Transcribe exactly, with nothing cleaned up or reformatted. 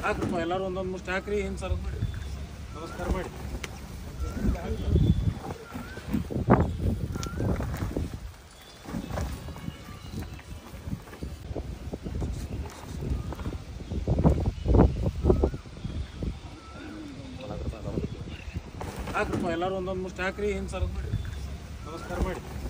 ಹಾಕ್ರಪ್ಪ ಎಲ್ಲರೂ ಒಂದೊಂದು ಮುಷ್ಟು ಹಾಕ್ರಿ ಏನು ಸರ್ ಮಾಡಿ ನಮಸ್ಕಾರ ಮಾಡಿ ಹಾಕ್ರಪ್ಪ ಎಲ್ಲರೂ ಒಂದೊಂದು ಮುಷ್ಟು ಹಾಕ್ರಿ ಏನು ಸರ್ ಮಾಡಿ ನಮಸ್ಕಾರ ಮಾಡಿ